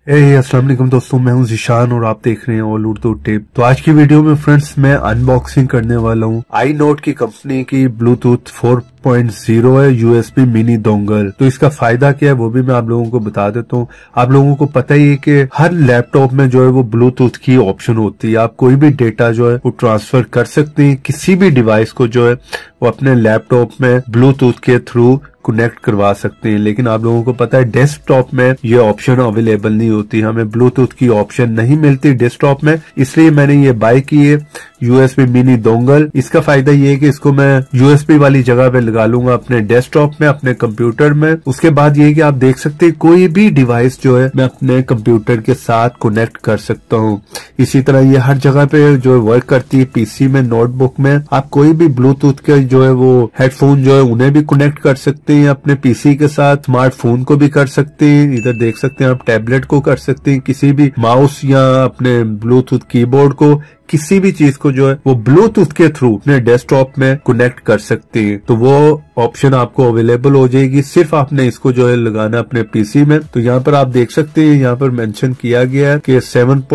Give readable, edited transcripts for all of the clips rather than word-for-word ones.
अस्सलाम वालेकुम दोस्तों, मैं हूं ज़ीशान और आप देख रहे हैं ऑल उर्दू टिप। तो आज की वीडियो में फ्रेंड्स मैं अनबॉक्सिंग करने वाला हूं आई नोट की कंपनी की ब्लूटूथ 4.0 है यूएसबी मिनी डोंगल। तो इसका फायदा क्या है वो भी मैं आप लोगों को बता देता हूं। आप लोगों को पता ही है कि हर लैपटॉप में जो है वो ब्लूटूथ की ऑप्शन होती है। आप कोई भी डेटा जो है वो ट्रांसफर कर सकते हैं, किसी भी डिवाइस को जो है वो अपने लैपटॉप में ब्लूटूथ के थ्रू कनेक्ट करवा सकते हैं। लेकिन आप लोगों को पता है डेस्कटॉप में ये ऑप्शन अवेलेबल नहीं होती, हमें ब्लूटूथ की ऑप्शन नहीं मिलती डेस्कटॉप में। इसलिए मैंने ये बाय की है यूएसबी मिनी डोंगल। इसका फायदा ये है कि इसको मैं यूएसबी वाली जगह पे लगा लूंगा अपने डेस्कटॉप में, अपने कंप्यूटर में। उसके बाद ये है कि आप देख सकते हैं कोई भी डिवाइस जो है मैं अपने कंप्यूटर के साथ कनेक्ट कर सकता हूँ। इसी तरह ये हर जगह पे जो है वर्क करती है, पीसी में, नोटबुक में। आप कोई भी ब्लूटूथ के जो है वो हेडफोन जो है उन्हें भी कनेक्ट कर सकते हैं अपने पीसी के साथ, स्मार्टफोन को भी कर सकते हैं। इधर देख सकते हैं आप टैबलेट को कर सकते हैं, किसी भी माउस या अपने ब्लूटूथ कीबोर्ड को, किसी भी चीज को जो है वो ब्लूटूथ के थ्रू अपने डेस्कटॉप में कनेक्ट कर सकते हैं। तो वो ऑप्शन आपको अवेलेबल हो जाएगी, सिर्फ आपने इसको जो है लगाना अपने पीसी में। तो यहाँ पर आप देख सकते हैं, यहाँ पर मेंशन किया गया है कि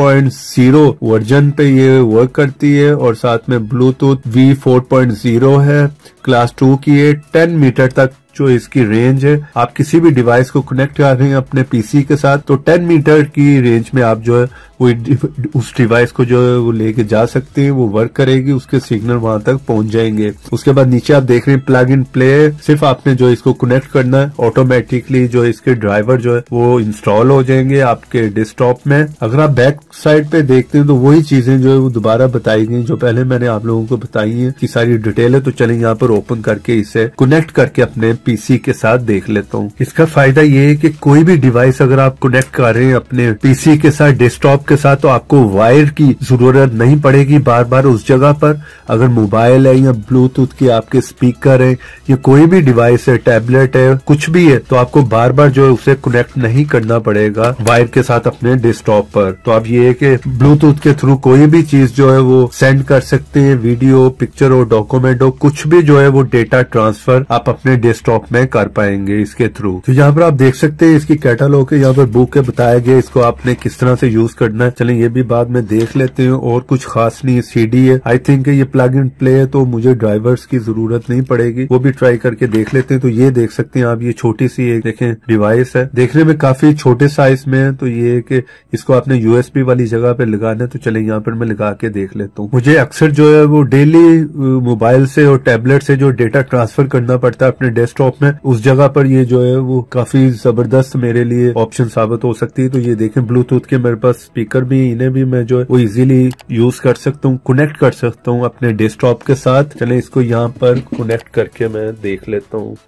7.0 वर्जन पे ये वर्क करती है और साथ में ब्लूटूथ V4.0 है, क्लास 2 की है, 10 मीटर तक जो इसकी रेंज है। आप किसी भी डिवाइस को कनेक्ट कर रहे हैं अपने पीसी के साथ तो 10 मीटर की रेंज में आप जो है वो उस डिवाइस को जो है वो लेके जा सकते हैं, वो वर्क करेगी, उसके सिग्नल वहां तक पहुंच जाएंगे। उसके बाद नीचे आप देख रहे हैं प्लग इन प्ले, सिर्फ आपने जो इसको कनेक्ट करना है, ऑटोमेटिकली जो इसके ड्राइवर जो है वो इंस्टॉल हो जाएंगे आपके डेस्कटॉप में। अगर आप बैक साइड पे देखते हैं तो वही चीजें जो है वो दोबारा बताई गई जो पहले मैंने आप लोगों को बताई है कि सारी डिटेल है। तो चलें यहाँ पर ओपन करके इसे कनेक्ट करके अपने पीसी के साथ देख लेता हूँ। इसका फायदा ये है कि कोई भी डिवाइस अगर आप कनेक्ट कर रहे हैं अपने पीसी के साथ, डेस्कटॉप के साथ, तो आपको वायर की जरूरत नहीं पड़ेगी बार बार उस जगह पर। अगर मोबाइल है या ब्लूटूथ के आपके स्पीकर है या कोई भी डिवाइस है, टैबलेट है, कुछ भी है, तो आपको बार बार जो है उसे कनेक्ट नहीं करना पड़ेगा वायर के साथ अपने डेस्कटॉप पर। तो अब ये है कि ब्लूटूथ के थ्रू कोई भी चीज जो है वो सेंड कर सकते हैं, वीडियो, पिक्चर हो, डॉक्यूमेंट हो, कुछ भी जो है वो डेटा ट्रांसफर आप अपने डेस्कटॉप में कर पाएंगे इसके थ्रू। तो यहाँ पर आप देख सकते हैं इसकी कैटलॉग है, यहाँ पर बुक है, बताया गया इसको आपने किस तरह से यूज करना है। चलें ये भी बाद में देख लेते हैं। और कुछ खास नहीं है, सीडी है, आई थिंक ये प्लग इन प्ले है, तो मुझे ड्राइवर्स की जरूरत नहीं पड़ेगी, वो भी ट्राई करके देख लेते हैं। तो ये देख सकते हैं आप, ये छोटी सी एक देखें डिवाइस है, देखने में काफी छोटे साइज में है। तो ये है कि इसको आपने यूएसबी वाली जगह पे लगाना है। तो चले यहाँ पर मैं लगा के देख लेता हूँ। मुझे अक्सर जो है वो डेली मोबाइल से और टैबलेट से जो डेटा ट्रांसफर करना पड़ता है अपने डेस्कटॉप में, उस जगह पर ये जो है वो काफी जबरदस्त मेरे लिए ऑप्शन साबित हो सकती है। तो ये देखें ब्लूटूथ के मेरे पास स्पीकर भी, इन्हें भी मैं जो है वो इजीली यूज कर सकता हूँ, कनेक्ट कर सकता हूँ अपने डेस्कटॉप के साथ। चले इसको यहाँ पर कनेक्ट करके मैं देख लेता हूँ।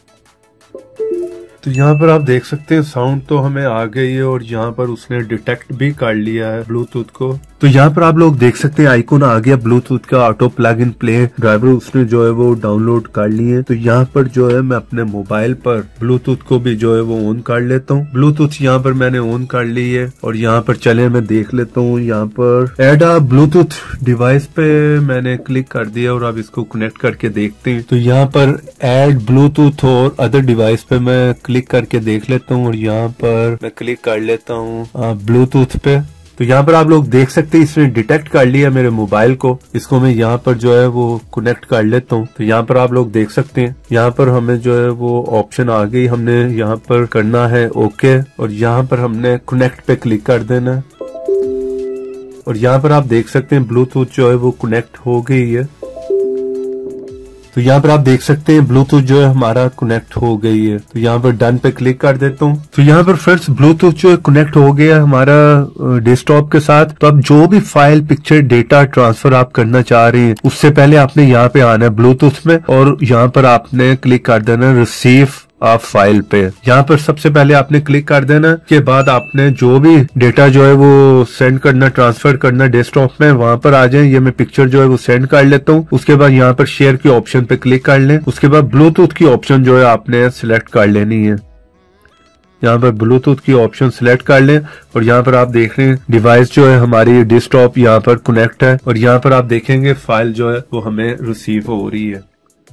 तो यहाँ पर आप देख सकते हैं साउंड तो हमें आ गई है और यहाँ पर उसने डिटेक्ट भी कर लिया है ब्लूटूथ को। तो यहाँ पर आप लोग देख सकते हैं आइकॉन आ गया ब्लूटूथ का, auto plug in play driver उसने जो है वो डाउनलोड कर लिए। तो यहाँ पर जो है मैं अपने मोबाइल पर ब्लूटूथ को भी जो है वो ऑन कर लेता हूँ। ब्लूटूथ यहाँ पर मैंने ऑन कर ली है और यहाँ पर चले मैं देख लेता हूँ। यहाँ पर एड अ ब्लूटूथ डिवाइस पे मैंने क्लिक कर दिया और अब इसको कनेक्ट करके देखते हैं। तो यहाँ पर एड ब्लूटूथ और अदर डिवाइस पे मैं क्लिक करके देख लेता हूँ और यहाँ पर मैं क्लिक कर लेता हूँ ब्लूटूथ पे। तो यहाँ पर आप लोग देख सकते हैं इसने डिटेक्ट कर लिया मेरे मोबाइल को। इसको मैं यहाँ पर जो है वो कनेक्ट कर लेता हूँ। तो यहाँ पर आप लोग देख सकते हैं यहाँ पर हमें जो है वो ऑप्शन आ गई, हमने यहाँ पर करना है ओके और यहाँ पर हमने कनेक्ट पे क्लिक कर देना है। और यहाँ पर आप देख सकते हैं ब्लूटूथ जो है वो कनेक्ट हो गई है। तो यहाँ पर आप देख सकते हैं ब्लूटूथ जो है हमारा कनेक्ट हो गई है। तो यहाँ पर डन पे क्लिक कर देता हूँ। तो यहाँ पर फ्रेंड्स ब्लूटूथ जो है कनेक्ट हो गया हमारा डेस्कटॉप के साथ। तो अब जो भी फाइल, पिक्चर, डेटा ट्रांसफर आप करना चाह रहे हैं उससे पहले आपने यहाँ पे आना है ब्लूटूथ में और यहाँ पर आपने क्लिक कर देना रिसीव आप फाइल पे। यहाँ पर सबसे पहले आपने क्लिक कर देना, के बाद आपने जो भी डेटा जो है वो सेंड करना, ट्रांसफर करना डेस्कटॉप में, वहां पर आ जाए। ये मैं पिक्चर जो है वो सेंड कर लेता हूँ। उसके बाद यहाँ पर शेयर के ऑप्शन पे क्लिक कर लें। उसके बाद ब्लूटूथ की ऑप्शन जो है आपने सिलेक्ट कर लेनी है। यहाँ पर ब्लूटूथ की ऑप्शन सिलेक्ट कर लें और यहाँ पर आप देख रहे हैं डिवाइस जो है हमारी डेस्कटॉप यहाँ पर कनेक्ट है और यहाँ पर आप देखेंगे फाइल जो है वो हमें रिसीव हो रही है।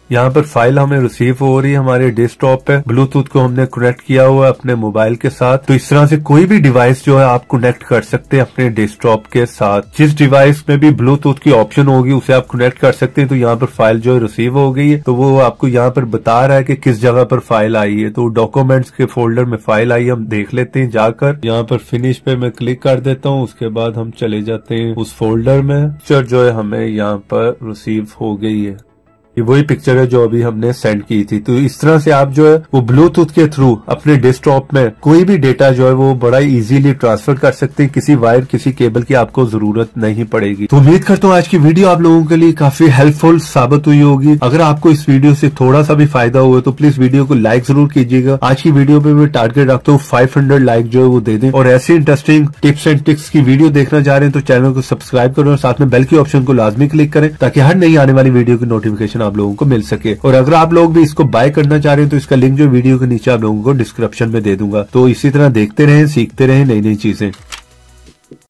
यहाँ पर फाइल हमें रिसीव हो रही है हमारे डेस्कटॉप पे। ब्लूटूथ को हमने कनेक्ट किया हुआ है अपने मोबाइल के साथ। तो इस तरह से कोई भी डिवाइस जो है आप कनेक्ट कर सकते हैं अपने डेस्कटॉप के साथ। जिस डिवाइस में भी ब्लूटूथ की ऑप्शन होगी उसे आप कनेक्ट कर सकते हैं। तो यहाँ पर फाइल जो है रिसीव हो गई है, तो वो आपको यहाँ पर बता रहा है कि किस जगह पर फाइल आई है। तो डॉक्यूमेंट्स के फोल्डर में फाइल आई, हम देख लेते हैं जाकर। यहाँ पर फिनिश पे मैं क्लिक कर देता हूँ, उसके बाद हम चले जाते हैं उस फोल्डर में। पिक्चर जो है हमें यहाँ पर रिसीव हो गई है। ये वही पिक्चर है जो अभी हमने सेंड की थी। तो इस तरह से आप जो है वो ब्लूटूथ के थ्रू अपने डेस्कटॉप में कोई भी डेटा जो है वो बड़ा इजीली ट्रांसफर कर सकते हैं। किसी वायर, किसी केबल की आपको जरूरत नहीं पड़ेगी। तो उम्मीद करता हूँ आज की वीडियो आप लोगों के लिए काफी हेल्पफुल साबित हुई होगी। अगर आपको इस वीडियो से थोड़ा सा भी फायदा हुआ तो प्लीज वीडियो को लाइक जरूर कीजिएगा। आज की वीडियो पे मैं टारगेट रखता हूँ 500 लाइक जो है वो दे दें। और ऐसे इंटरेस्टिंग टिप्स एंड ट्रिक्स की वीडियो देखना चाह रहे हैं तो चैनल को सब्सक्राइब करें और साथ में बेल की ऑप्शन को लाजमी क्लिक करें ताकि हर नई आने वाली वीडियो की नोटिफिकेशन आप लोगों को मिल सके। और अगर आप लोग भी इसको बाय करना चाह रहे हैं तो इसका लिंक जो वीडियो के नीचे आप लोगों को डिस्क्रिप्शन में दे दूंगा। तो इसी तरह देखते रहें, सीखते रहें नई नई चीजें।